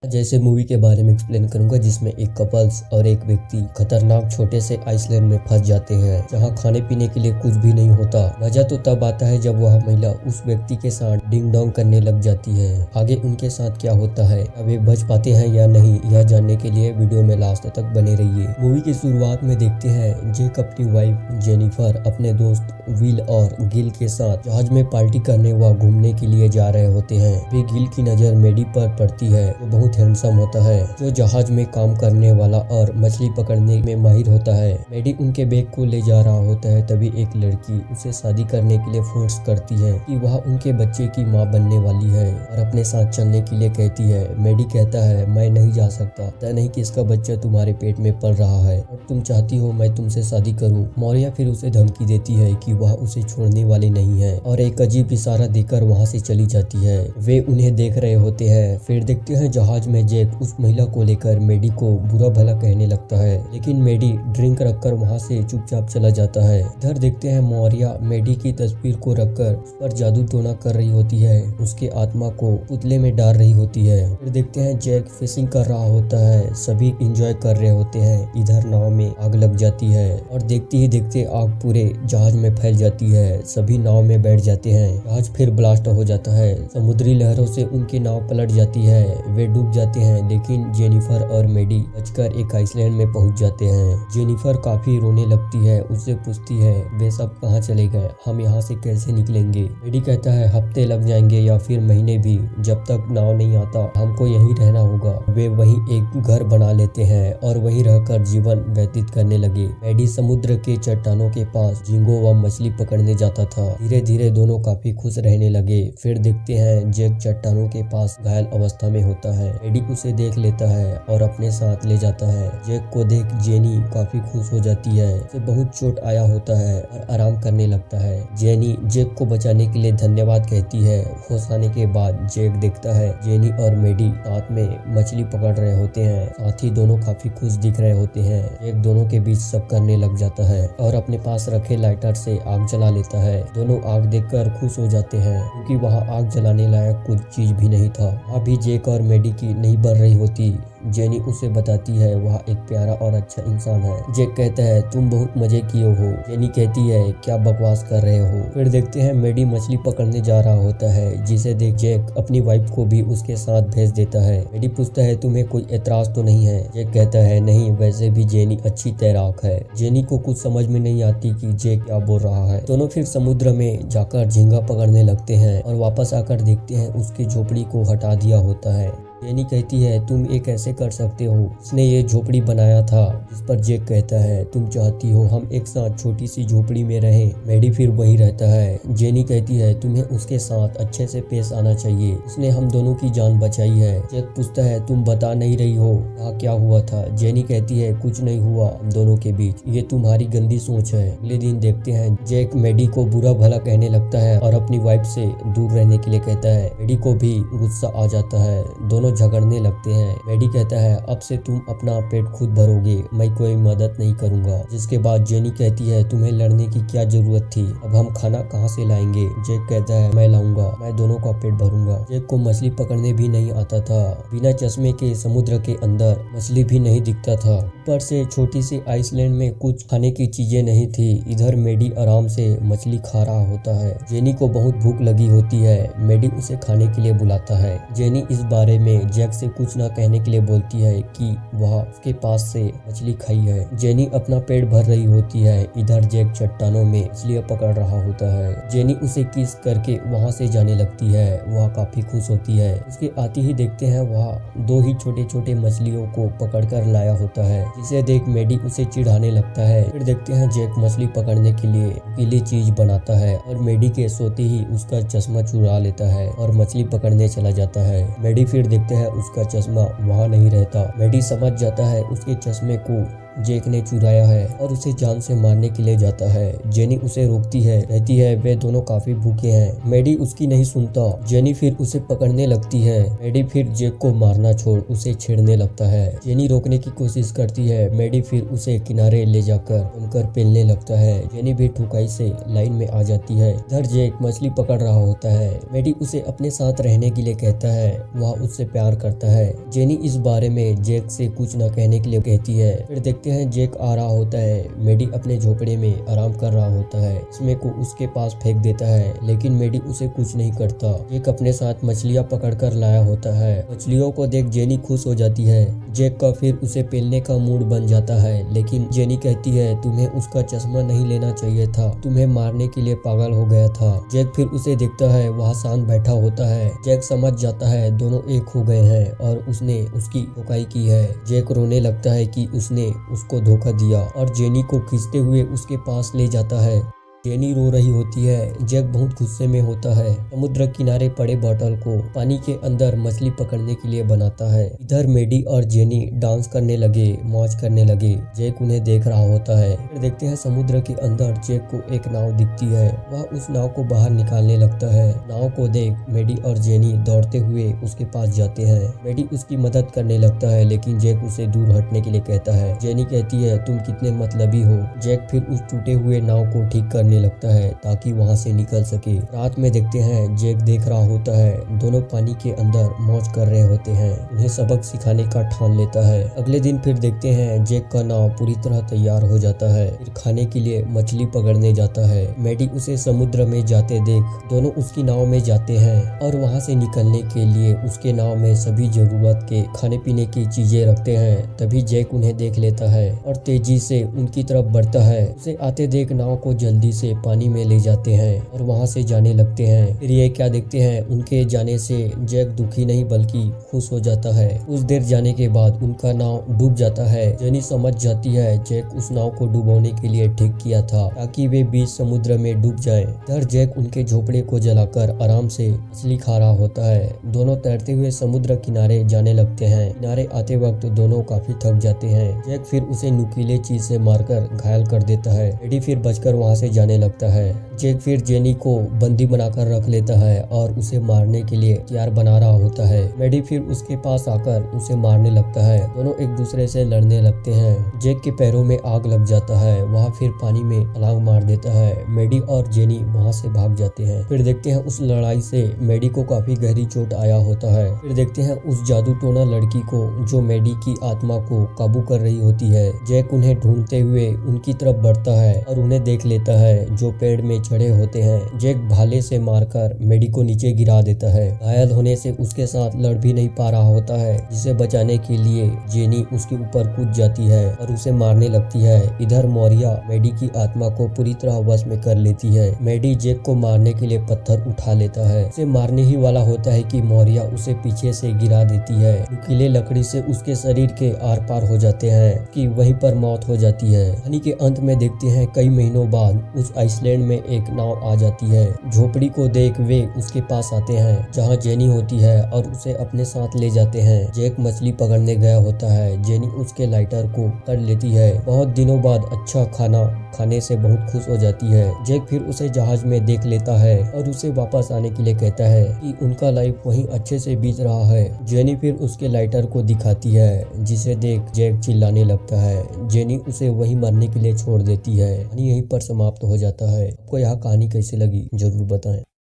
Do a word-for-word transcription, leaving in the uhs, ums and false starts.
जैसे मूवी के बारे में एक्सप्लेन करूंगा जिसमें एक कपल्स और एक व्यक्ति खतरनाक छोटे से आइसलैंड में फंस जाते हैं जहां खाने पीने के लिए कुछ भी नहीं होता। मजा तो तब आता है जब वह महिला उस व्यक्ति के साथ डिंग डोंग करने लग जाती है। आगे उनके साथ क्या होता है, अब वे बच पाते हैं या नहीं, यह जानने के लिए वीडियो में लास्ट तक बने रहिए। मूवी की शुरुआत में देखते हैं जैक अपनी वाइफ जेनिफर अपने दोस्त विल और गिल के साथ जहाज में पार्टी करने व घूमने के लिए जा रहे होते हैं। वे गिल की नजर मेडी पर पड़ती है जो बहुत हैंडसम होता है, जो जहाज में काम करने वाला और मछली पकड़ने में माहिर होता है। मेडी उनके बैग को ले जा रहा होता है, तभी एक लड़की उसे शादी करने के लिए फोर्स करती है कि वह उनके बच्चे की माँ बनने वाली है और अपने साथ चलने के लिए कहती है। मेडी कहता है मैं नहीं जा सकता, तय नहीं कि इसका बच्चा तुम्हारे पेट में पल रहा है और तुम चाहती हो मैं तुमसे शादी करूं। मौर्या फिर उसे धमकी देती है कि वह उसे छोड़ने वाली नहीं है और एक अजीब इशारा देकर वहाँ से चली जाती है। वे उन्हें देख रहे होते हैं। फिर देखते हैं जहाज में जैक उस महिला को लेकर मेडी को बुरा भला कहने लगता है, लेकिन मेडी ड्रिंक रखकर वहाँ से चुपचाप चला जाता है। इधर देखते हैं मौर्या मेडी की तस्वीर को रखकर उस पर जादू टोना कर रही होती है, उसके आत्मा को पुतले में डाल रही होती है। फिर देखते हैं जैक फिशिंग कर रहा होता है, सभी इंजॉय कर रहे होते हैं। इधर नाव में आग लग जाती है और देखते ही देखते आग पूरे जहाज में फैल जाती है। सभी नाव में बैठ जाते हैं। जहाज फिर ब्लास्ट हो जाता है। समुद्री लहरों से उनकी नाव पलट जाती है। वे डूब जाते हैं, लेकिन जेनिफर और मेडी बचकर एक आइसलैंड में पहुंच जाते हैं। जेनिफर काफी रोने लगती है, उससे पूछती है वे सब कहाँ चले गए, हम यहाँ से कैसे निकलेंगे। मेडी कहता है हफ्ते लग जाएंगे या फिर महीने भी, जब तक नाव नहीं आता हमको यहीं रहना होगा। वे वहीं एक घर बना लेते हैं और वहीं रहकर जीवन व्यतीत करने लगे। मेडी समुद्र के चट्टानों के पास झींगों व मछली पकड़ने जाता था। धीरे धीरे दोनों काफी खुश रहने लगे। फिर देखते हैं जैक चट्टानों के पास घायल अवस्था में होता है। मेडी उसे देख लेता है और अपने साथ ले जाता है। जैक को देख जेनी काफी खुश हो जाती है, उसे बहुत चोट आया होता है और आराम करने लगता है। जेनी जैक को बचाने के लिए धन्यवाद कहती है। होश आने के बाद जैक देखता है जेनी और मेडी साथ में मछली पकड़ रहे होते हैं, साथ ही दोनों काफी खुश दिख रहे होते हैं। जैक दोनों के बीच सब करने लग जाता है और अपने पास रखे लाइटर से आग जला लेता है। दोनों आग देखकर खुश हो जाते हैं क्योंकि वहाँ आग जलाने लायक कुछ चीज भी नहीं था। वहाँ भी जैक और मेडी की नहीं बन रही होती। जेनी उसे बताती है वह एक प्यारा और अच्छा इंसान है। जैक कहता है तुम बहुत मजे किए हो। जेनी कहती है क्या बकवास कर रहे हो। फिर देखते हैं मेडी मछली पकड़ने जा रहा होता है, जिसे देख जैक अपनी वाइफ को भी उसके साथ भेज देता है। मेडी पूछता है तुम्हें कोई एतराज तो नहीं है। जैक कहता है नहीं, वैसे भी जेनी अच्छी तैराक है। जेनी को कुछ समझ में नहीं आती कि जैक क्या बोल रहा है। दोनों फिर समुद्र में जाकर झींगा पकड़ने लगते हैं और वापस आकर देखते हैं उसकी झोपड़ी को हटा दिया होता है। जेनी कहती है तुम ये कैसे कर सकते हो, उसने ये झोपड़ी बनाया था। जिस पर जैक कहता है तुम चाहती हो हम एक साथ छोटी सी झोपड़ी में रहें। मेडी फिर वहीं रहता है। जेनी कहती है तुम्हें उसके साथ अच्छे से पेश आना चाहिए, उसने हम दोनों की जान बचाई है। जैक पूछता है तुम बता नहीं रही हो यहाँ क्या हुआ था। जेनी कहती है कुछ नहीं हुआ हम दोनों के बीच, ये तुम्हारी गंदी सोच है। अगले दिन देखते हैं जैक मेडी को बुरा भला कहने लगता है और अपनी वाइफ से दूर रहने के लिए कहता है। मेडी को भी गुस्सा आ जाता है, दोनों झगड़ने लगते हैं। मेडी कहता है अब से तुम अपना पेट खुद भरोगे, मैं कोई मदद नहीं करूंगा। जिसके बाद जेनी कहती है तुम्हें लड़ने की क्या जरूरत थी, अब हम खाना कहाँ से लाएंगे। जैक कहता है मैं लाऊंगा, मैं दोनों का पेट भरूंगा। जैक को मछली पकड़ने भी नहीं आता था। बिना चश्मे के समुद्र के अंदर मछली भी नहीं दिखता था। ऊपर से छोटी सी आइसलैंड में कुछ खाने की चीजें नहीं थी। इधर मेडी आराम से मछली खा रहा होता है। जेनी को बहुत भूख लगी होती है। मेडी उसे खाने के लिए बुलाता है। जेनी इस बारे में जैक से कुछ न कहने के लिए बोलती है कि वह उसके पास से मछली खाई है। जेनी अपना पेट भर रही होती है। इधर जैक चट्टानों में मछलियां पकड़ रहा होता है। जेनी उसे किस करके वहां से जाने लगती है। वह काफी खुश होती है। उसके आते ही देखते हैं वह दो ही छोटे छोटे मछलियों को पकड़कर लाया होता है, जिसे देख मेडी उसे चिढ़ाने लगता है। फिर देखते हैं जैक मछली पकड़ने के लिए गीली चीज बनाता है और मेडी के सोते ही उसका चश्मा चुरा लेता है और मछली पकड़ने चला जाता है। मेडी फिर देखते हैं उसका चश्मा वहाँ नहीं रहता। मेडी समझ जाता है उसके चश्मे को जैक ने चुराया है और उसे जान से मारने के लिए जाता है। जेनी उसे रोकती है, कहती है वे दोनों काफी भूखे हैं। मैडी उसकी नहीं सुनता। जेनी फिर उसे पकड़ने लगती है। मैडी फिर जैक को मारना छोड़ उसे छेड़ने लगता है। जेनी रोकने की कोशिश करती है। मैडी फिर उसे किनारे ले जाकर जमकर पेलने लगता है। जेनी भी ठुकाई से लाइन में आ जाती है। इधर जैक मछली पकड़ रहा होता है। मैडी उसे अपने साथ रहने के लिए कहता है, वह उससे प्यार करता है। जेनी इस बारे में जैक से कुछ न कहने के लिए कहती है। फिर देखते हैं जैक आ रहा होता है। मैडी अपने झोपड़े में आराम कर रहा होता है। इसमें को उसके पास फेंक देता है, लेकिन मैडी उसे कुछ नहीं करता। जैक अपने साथ मछलियां पकड़कर लाया होता है। मछलियों को देख जेनी खुश हो जाती है। जैक का फिर उसे पेलने का मूड बन जाता है, लेकिन जेनी कहती है तुम्हें उसका चश्मा नहीं लेना चाहिए था, तुम्हें मारने के लिए पागल हो गया था। जैक फिर उसे देखता है, वहाँ शांत बैठा होता है। जैक समझ जाता है दोनों एक हो गए हैं और उसने उसकी धोखाई की है। जैक रोने लगता है कि उसने उसको धोखा दिया और जेनी को खींचते हुए उसके पास ले जाता है। जेनी रो रही होती है। जैक बहुत गुस्से में होता है। समुद्र किनारे पड़े बोतल को पानी के अंदर मछली पकड़ने के लिए बनाता है। इधर मैडी और जेनी डांस करने लगे, मौज करने लगे। जैक उन्हें देख रहा होता है। फिर देखते हैं समुद्र के अंदर जैक को एक नाव दिखती है। वह उस नाव को बाहर निकालने लगता है। नाव को देख मैडी और जेनी दौड़ते हुए उसके पास जाते हैं। मैडी उसकी मदद करने लगता है, लेकिन जैक उसे दूर हटने के लिए कहता है। जेनी कहती है तुम कितने मतलबी हो। जैक फिर उस टूटे हुए नाव को ठीक करने लगता है ताकि वहां से निकल सके। रात में देखते हैं जैक देख रहा होता है। दोनों पानी के अंदर मौज कर रहे होते हैं। उन्हें सबक सिखाने का ठान लेता है। अगले दिन फिर देखते हैं जैक का नाव पूरी तरह तैयार हो जाता है। फिर खाने के लिए मछली पकड़ने जाता है। मैडी उसे समुद्र में जाते देख दोनों उसकी नाव में जाते हैं और वहां से निकलने के लिए उसके नाव में सभी जरूरत के खाने पीने की चीजें रखते हैं। तभी जैक उन्हें देख लेता है और तेजी से उनकी तरफ बढ़ता है। उसे आते देख नाव को जल्दी से पानी में ले जाते हैं और वहां से जाने लगते हैं। फिर ये क्या देखते हैं, उनके जाने से जैक दुखी नहीं बल्कि खुश हो जाता है। कुछ देर जाने के बाद उनका नाव डूब जाता है। जेनी समझ जाती है जैक उस नाव को डुबोने के लिए ठीक किया था ताकि वे बीच समुद्र में डूब जाएं। इधर जैक उनके झोपड़े को जलाकर आराम से मछली खा रहा होता है। दोनों तैरते हुए समुद्र किनारे जाने लगते हैं। किनारे आते वक्त दोनों काफी थक जाते हैं। जैक फिर उसे नुकीले चीज से मारकर घायल कर देता है। एडी फिर बचकर वहां से जाने लगता है। जैक फिर जेनी को बंदी बनाकर रख लेता है और उसे मारने के लिए तैयार बना रहा होता है। मैडी फिर उसके पास आकर उसे मारने लगता है। दोनों एक दूसरे से लड़ने लगते हैं। जैक के पैरों में आग लग जाता है। वह फिर पानी में छलांग मार देता है। मैडी और जेनी वहां से भाग जाते हैं। फिर देखते हैं उस लड़ाई से मैडी को काफी गहरी चोट आया होता है। फिर देखते हैं उस जादू टोना लड़की को जो मैडी की आत्मा को काबू कर रही होती है। जैक उन्हें ढूंढते हुए उनकी तरफ बढ़ता है और उन्हें देख लेता है जो पेड़ में चढ़े होते हैं। जैक भाले से मारकर मैडी को नीचे गिरा देता है। घायल होने से उसके साथ लड़ भी नहीं पा रहा होता है, जिसे बचाने के लिए जेनी उसके ऊपर कूद जाती है और उसे मारने लगती है। इधर मोरिया मैडी की आत्मा को पूरी तरह वश में कर लेती है। मैडी जैक को मारने के लिए पत्थर उठा लेता है। उसे मारने ही वाला होता है कि मोरिया उसे पीछे से गिरा देती है। नुकीले लकड़ी से उसके शरीर के आर पार हो जाते हैं कि वहीं पर मौत हो जाती है। कहानी के अंत में देखते हैं कई महीनों बाद उस आइसलैंड में एक नाव आ जाती है। झोपड़ी को देख वे उसके पास आते हैं जहां जेनी होती है और उसे अपने साथ ले जाते हैं। जैक मछली पकड़ने गया होता है। जेनी उसके लाइटर को कर लेती है। बहुत दिनों बाद अच्छा खाना खाने से बहुत खुश हो जाती है। जैक फिर उसे जहाज में देख लेता है और उसे वापस आने के लिए कहता है कि उनका लाइफ वहीं अच्छे से बीत रहा है। जेनी फिर उसके लाइटर को दिखाती है, जिसे देख जैक चिल्लाने लगता है। जेनी उसे वहीं मरने के लिए छोड़ देती है। यहीं पर समाप्त हो जाता है। आपको यह कहानी कैसी लगी जरूर बताएं।